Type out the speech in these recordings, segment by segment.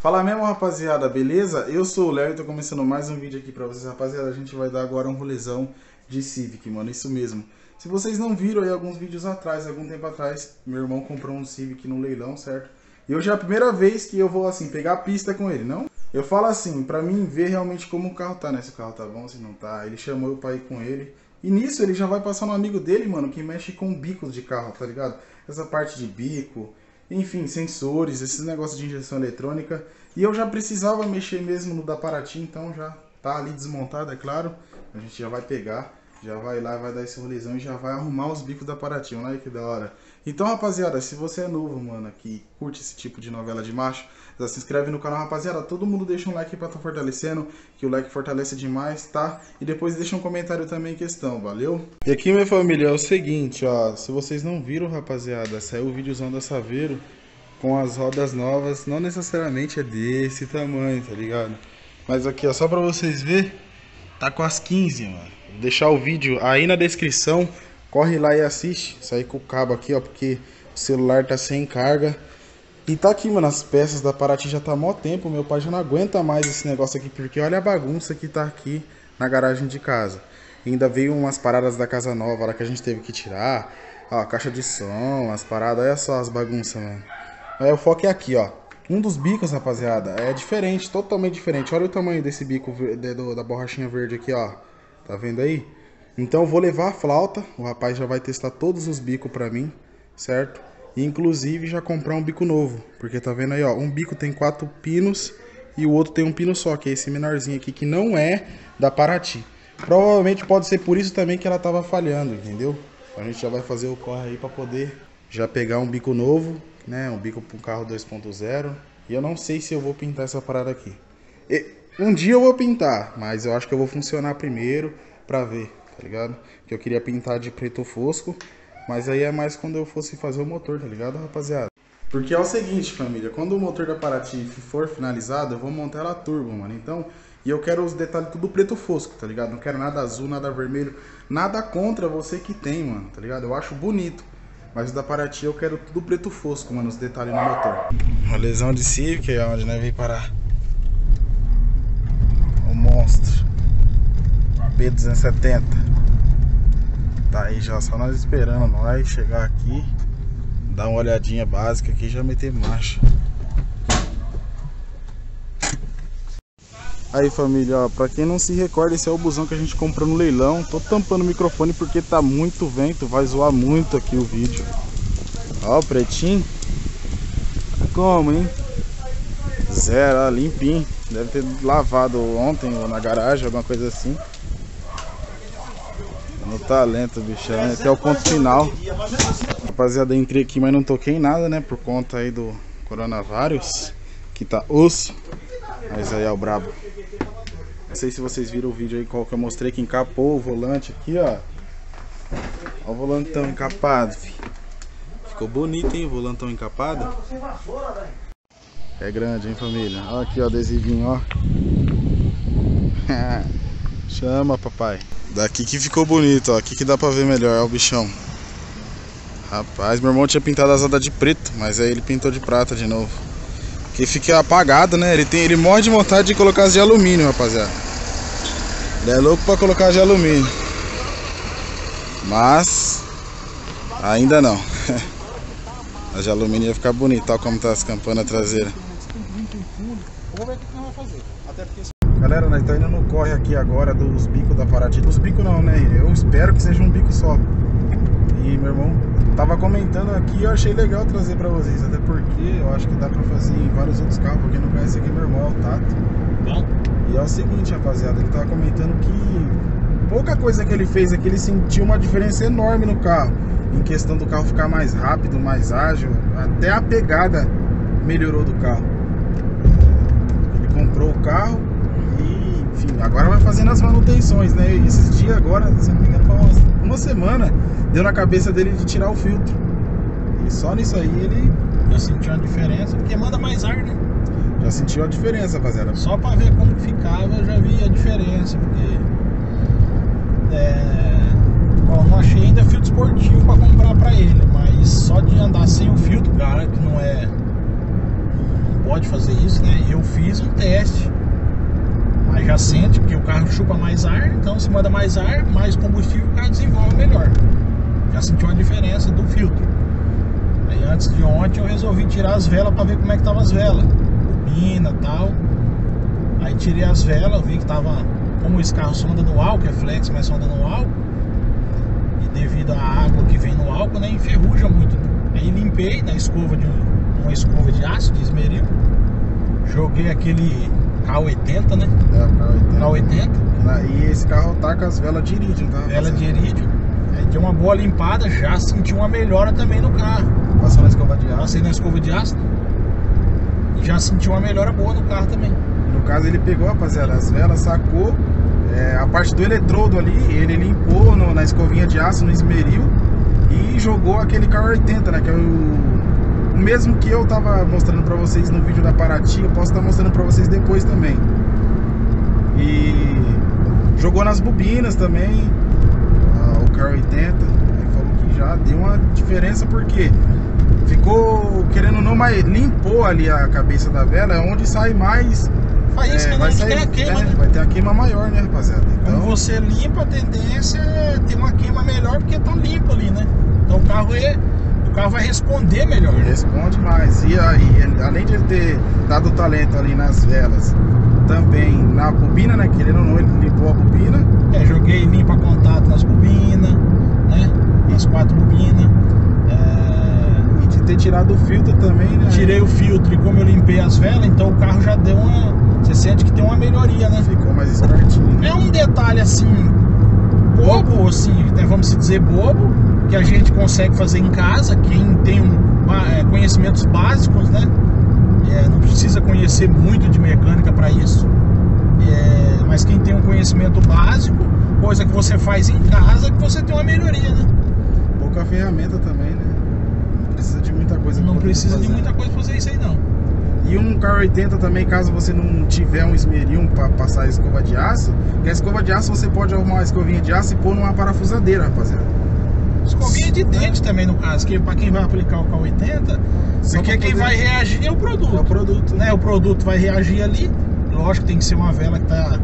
Fala mesmo, rapaziada, beleza? Eu sou o Léo e tô começando mais um vídeo aqui pra vocês, rapaziada. A gente vai dar agora um rolezão de Civic, mano, isso mesmo. Se vocês não viram aí alguns vídeos atrás, algum tempo atrás, meu irmão comprou um Civic no leilão, certo? E hoje é a primeira vez que eu vou, assim, pegar a pista com ele, não? Eu falo assim, pra mim ver realmente como o carro tá, né? Se o carro tá bom, se não tá. Ele chamou eu pra ir com ele. E nisso ele já vai passar no amigo dele, mano, que mexe com bicos de carro, tá ligado? Essa parte de bico, enfim, sensores, esses negócios de injeção eletrônica. E eu já precisava mexer mesmo no da Paraty, então já tá ali desmontado, é claro. A gente já vai pegar, já vai lá, vai dar esse rolezão e já vai arrumar os bicos da Paraty, olha aí que da hora. Então, rapaziada, se você é novo, mano, que curte esse tipo de novela de macho, já se inscreve no canal, rapaziada. Todo mundo deixa um like pra tá fortalecendo, que o like fortalece demais, tá? E depois deixa um comentário também em questão, valeu? E aqui, minha família, é o seguinte, ó. Se vocês não viram, rapaziada, saiu o videozão da Saveiro com as rodas novas. Não necessariamente é desse tamanho, tá ligado? Mas aqui, ó, só pra vocês verem, tá com as 15, mano. Vou deixar o vídeo aí na descrição. Corre lá e assiste. Saí com o cabo aqui, ó, porque o celular tá sem carga. E tá aqui, mano, as peças da Paraty já tá há mó tempo. Meu pai já não aguenta mais esse negócio aqui, porque olha a bagunça que tá aqui na garagem de casa. E ainda veio umas paradas da casa nova lá que a gente teve que tirar. Ó, a caixa de som, as paradas, olha só as bagunças, mano. Aí o foco é aqui, ó. Um dos bicos, rapaziada, é diferente, totalmente diferente. Olha o tamanho desse bico da borrachinha verde aqui, ó. Tá vendo aí? Então eu vou levar a flauta. O rapaz já vai testar todos os bicos pra mim, certo? E inclusive já comprar um bico novo. Porque tá vendo aí, ó. Um bico tem 4 pinos e o outro tem um pino só, que é esse menorzinho aqui, que não é da Paraty. Provavelmente pode ser por isso também que ela tava falhando, entendeu? A gente já vai fazer o corre aí pra poder já pegar um bico novo, né? Um bico para um carro 2.0. E eu não sei se eu vou pintar essa parada aqui. Um dia eu vou pintar, mas eu acho que eu vou funcionar primeiro pra ver, tá ligado? Que eu queria pintar de preto fosco, mas aí é mais quando eu fosse fazer o motor, tá ligado, rapaziada? Porque é o seguinte, família, quando o motor da Paraty for finalizado, eu vou montar ela turbo, mano. Então, e eu quero os detalhes tudo preto fosco, tá ligado? Não quero nada azul, nada vermelho, nada contra você que tem, mano, tá ligado? Eu acho bonito. Mas o da Paraty eu quero tudo preto fosco, mano, os detalhes no motor. Uma lesão de Civic, é onde nós vem parar. O monstro B270. Tá aí já, só nós esperando nós chegar aqui, dar uma olhadinha básica aqui e já meter marcha. Aí, família, ó, pra quem não se recorda, esse é o busão que a gente comprou no leilão. Tô tampando o microfone porque tá muito vento, vai zoar muito aqui o vídeo. Ó, o pretinho. Como, hein? Zero, ó, limpinho. Deve ter lavado ontem ou na garagem, alguma coisa assim. No talento, bichão, né? Até o ponto final. Rapaziada, entrei aqui, mas não toquei em nada, né? Por conta aí do coronavírus, que tá osso. Mas aí, ó, o brabo. Não sei se vocês viram o vídeo aí, qual que eu mostrei, que encapou o volante aqui, ó. Ó o volantão encapado, filho. Ficou bonito, hein, o volantão encapado. É grande, hein, família. Ó aqui, ó, adesivinho, ó. Chama, papai. Daqui que ficou bonito, ó. Aqui que dá pra ver melhor, ó o bichão. Rapaz, meu irmão tinha pintado as rodas de preto, mas aí ele pintou de prata de novo. Que fica apagado, né? Ele morre de vontade de colocar as de alumínio, rapaziada. Ele é louco pra colocar as de alumínio. Mas ainda não. As de alumínio ia ficar bonito, ó como tá as campanas traseiras. Vamos ver o que nós vamos fazer. Até porque... Galera, nós estamos indo no corre aqui agora dos bicos da Paraty. Dos bicos não, né? Eu espero que seja um bico só. E meu irmão tava comentando aqui, eu achei legal trazer pra vocês. Até porque eu acho que dá pra fazer em vários outros carros. Porque não conhece aqui meu irmão, é o Tato. Bom. E é o seguinte, rapaziada, ele tava comentando que pouca coisa que ele fez aqui, ele sentiu uma diferença enorme no carro. Em questão do carro ficar mais rápido, mais ágil. Até a pegada melhorou do carro. Ele comprou o carro e, enfim, agora vai fazendo as manutenções, né? E esses dias agora, se não me engano, foi uma semana, deu na cabeça dele de tirar o filtro. E só nisso aí ele já sentiu a diferença, porque manda mais ar, né? Já sentiu a diferença, rapaziada. Só pra ver como que ficava, eu já vi a diferença, porque bom, não achei ainda filtro esportivo pra comprar pra ele, mas só de andar sem o filtro, cara, que não é pode fazer isso, né? Eu fiz um teste, mas já sente que o carro chupa mais ar, então se manda mais ar, mais combustível, o carro desenvolve melhor. Já senti uma diferença do filtro. Aí antes de ontem eu resolvi tirar as velas para ver como é que tava as velas, bobina e tal. Aí tirei as velas, vi que tava, como esse carro sonda no álcool, é flex, mas sonda no álcool, e devido à água que vem no álcool, né, enferruja muito. Aí limpei na escova uma escova de aço, de esmeril, joguei aquele K80, né? É, o K80. E esse carro tá com as velas de irídio, tá? Vela de irídio. Aí deu uma boa limpada, já senti uma melhora também no carro. Passou na escova de aço. Passei na escova de aço e já senti uma melhora boa no carro também. No caso ele pegou, rapaziada, as velas, sacou a parte do eletrodo ali, ele limpou na escovinha de aço, no esmeril, e jogou aquele K80, né? Que é o mesmo que eu tava mostrando pra vocês no vídeo da Paraty, eu posso estar mostrando pra vocês depois também. E jogou nas bobinas também, o K80. Ele falou que já deu uma diferença porque ficou, querendo ou não, mas limpou ali a cabeça da vela, é onde sai mais. Faísca, vai né? sair, Tem a queima, né? vai ter a queima maior, né, rapaziada? Então, quando você limpa, a tendência é ter uma queima melhor, porque tá limpo ali, né? Então o carro vai responder melhor, né? Responde mais. E aí, além de ele ter dado talento ali nas velas, também na bobina, né? Querendo ou não, ele limpou a bobina. Joguei limpa contato nas bobinas, né? Nas 4 bobinas. E de ter tirado o filtro também, né? Tirei o filtro e como eu limpei as velas, então o carro já deu uma... Você sente que tem uma melhoria, né? Ficou mais espertinho. É um detalhe assim, bobo, assim, né, vamos dizer bobo, que a gente consegue fazer em casa, quem tem conhecimentos básicos, né? Não precisa conhecer muito de mecânica para isso. Mas quem tem um conhecimento básico, coisa que você faz em casa, que você tem uma melhoria, né? Pouca ferramenta também, né? Não precisa de muita coisa. Não precisa de muita coisa pra fazer isso aí, não. E um K80 também, caso você não tiver um esmeril para passar a escova de aço, que a escova de aço você pode arrumar uma escovinha de aço e pôr numa parafusadeira, rapaziada. Escovinha de dente também, no caso, que para quem vai aplicar o K80, porque quem vai reagir é o produto. É o produto, né? O produto vai reagir ali. Lógico que tem que ser uma vela que tá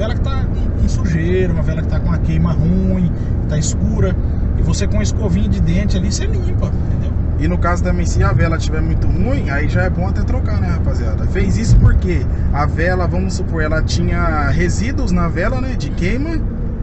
com sujeira, uma vela que tá com uma queima ruim, tá escura. E você com a escovinha de dente ali, você limpa, entendeu? E no caso também, se a vela estiver muito ruim, aí já é bom até trocar, né, rapaziada? Fez isso porque a vela, vamos supor, ela tinha resíduos na vela, né, de queima.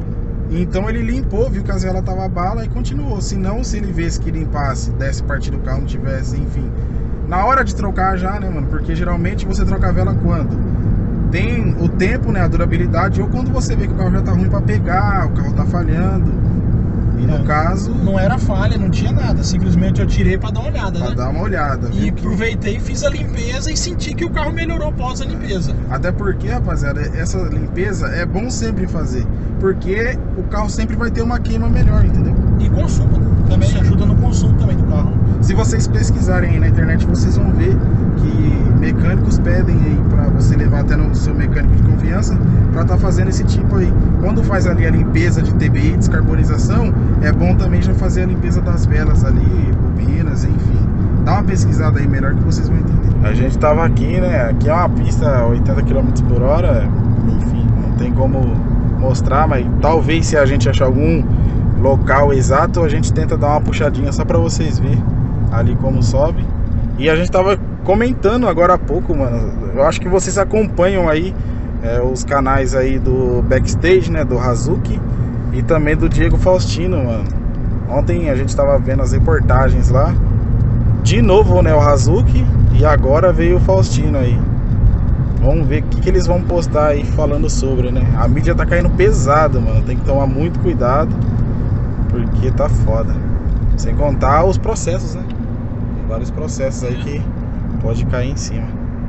Então ele limpou, viu que as velas estavam bala e continuou. Se não, se ele visse que limpasse, desse parte do carro, não tivesse, enfim. Na hora de trocar já, né, mano? Porque geralmente você troca a vela quando? Tem o tempo, né, a durabilidade, ou quando você vê que o carro já tá ruim pra pegar, o carro tá falhando. E no caso... Não era falha, não tinha nada. Simplesmente eu tirei pra dar uma olhada, pra né? dar uma olhada. E aproveitei, fiz a limpeza e senti que o carro melhorou após a limpeza. Até porque, rapaziada, essa limpeza é bom sempre fazer. Porque o carro sempre vai ter uma queima melhor, entendeu? E consumo, né? Também ajuda no consumo também do carro. Se vocês pesquisarem aí na internet, vocês vão ver que mecânicos pedem aí pra você levar até no seu mecânico de confiança pra tá fazendo esse tipo aí. Quando faz ali a limpeza de TBI, descarbonização, é bom também já fazer a limpeza das velas ali, bobinas, enfim. Dá uma pesquisada aí melhor que vocês vão entender. A gente tava aqui, né? Aqui é uma pista 80 km por hora, enfim, não tem como mostrar, mas talvez se a gente achar algum local exato, a gente tenta dar uma puxadinha só pra vocês verem ali como sobe. E a gente tava comentando agora há pouco, mano, eu acho que vocês acompanham aí os canais aí do Backstage, né, do Hazuki e também do Diego Faustino, mano. Ontem a gente tava vendo as reportagens lá, de novo, né, o Hazuki, e agora veio o Faustino aí. Vamos ver o que eles vão postar aí falando sobre, né? A mídia tá caindo pesado, mano, tem que tomar muito cuidado, porque tá foda. Sem contar os processos, né? Tem vários processos aí que pode cair em cima.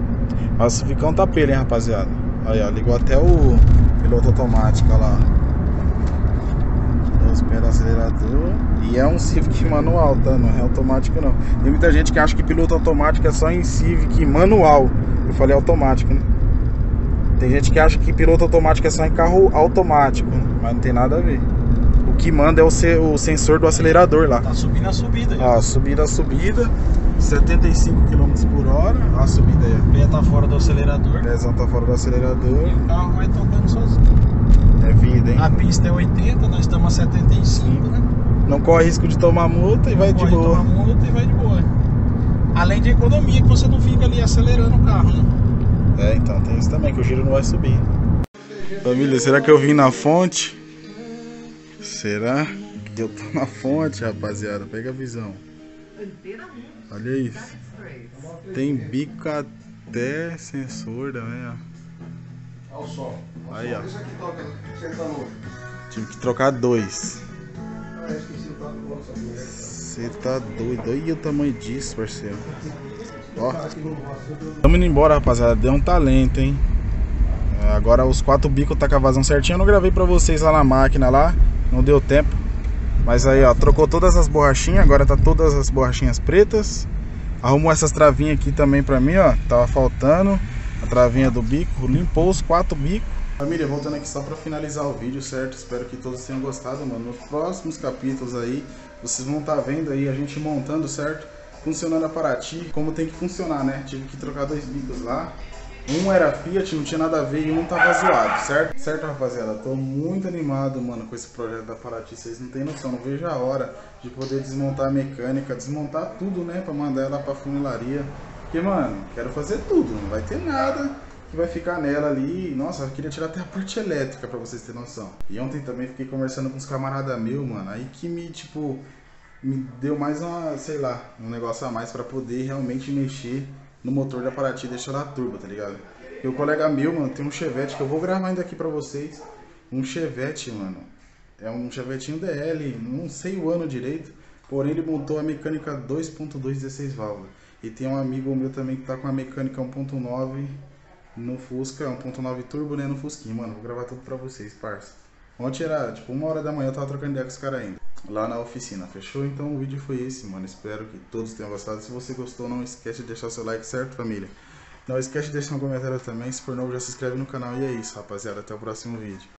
Mas fica um tapelho, hein, rapaziada. Aí, ó, ligou até o piloto automático, olha lá. Os pés do acelerador. E é um Civic manual, tá? Não é automático, não. Tem muita gente que acha que piloto automático é só em Civic manual. Eu falei automático, né? Tem gente que acha que piloto automático é só em carro automático, mas não tem nada a ver. O que manda é o sensor do acelerador lá. Tá subindo a subida. Ó, subida a subida. 75 km por hora. Olha a subida aí. O pé tá fora do acelerador. O pezão tá fora do acelerador. E o carro vai tocando sozinho. É vida, hein? A pista é 80, nós estamos a 75, né? Não corre risco de tomar multa e vai de boa. Toma multa e vai de boa. Além de economia, que você não fica ali acelerando o carro, né? É, então, tem isso também, que o giro não vai subir. Família, será que eu vim na fonte? Será que eu tô na fonte, rapaziada? Pega a visão. Olha isso. Tem bico até sensor também, ó. Olha o som. Aí, ó. Isso aqui toca, você tá louco. Tive que trocar 2. Ah, esqueci o toque do bloco. Você tá doido. Olha o tamanho disso, parceiro. Ó. Tamo indo embora, rapaziada. Deu um talento, hein? Agora os 4 bicos tá com a vazão certinha. Eu não gravei pra vocês lá na máquina lá. Não deu tempo. Mas aí, ó, trocou todas as borrachinhas. Agora tá todas as borrachinhas pretas. Arrumou essas travinhas aqui também pra mim, ó. Tava faltando a travinha do bico. Limpou os 4 bicos. Família, voltando aqui só pra finalizar o vídeo, certo? Espero que todos tenham gostado, mano. Nos próximos capítulos aí, vocês vão estar vendo aí a gente montando, certo? Funcionando a Paraty, como tem que funcionar, né? Tive que trocar 2 bicos lá. Um era Fiat, não tinha nada a ver, e um tava zoado, certo? Certo, rapaziada? Tô muito animado, mano, com esse projeto da Paraty. Vocês não tem noção, não vejo a hora de poder desmontar a mecânica, desmontar tudo, né? Pra mandar ela pra funilaria. Porque, mano, quero fazer tudo, não vai ter nada que vai ficar nela ali. Nossa, eu queria tirar até a parte elétrica pra vocês terem noção. E ontem também fiquei conversando com uns camaradas meus, mano, aí que me, tipo, me deu mais uma, sei lá, um negócio a mais pra poder realmente mexer no motor da Paraty e deixar ela turbo, tá ligado? E o colega meu, mano, tem um Chevette que eu vou gravar ainda aqui pra vocês. Um Chevette, mano, é um Chevetinho DL, não sei o ano direito, porém ele montou a mecânica 2.2 16 válvulas. E tem um amigo meu também que tá com a mecânica 1.9 no Fusca, 1.9 turbo, né, no Fusquinha. Mano, vou gravar tudo pra vocês, parça. Ontem era, tipo, 1h da manhã, eu tava trocando ideia com os caras ainda, lá na oficina, fechou? Então o vídeo foi esse, mano. Espero que todos tenham gostado. Se você gostou, não esquece de deixar seu like, certo, família? Não esquece de deixar um comentário também. Se for novo, já se inscreve no canal. E é isso, rapaziada. Até o próximo vídeo.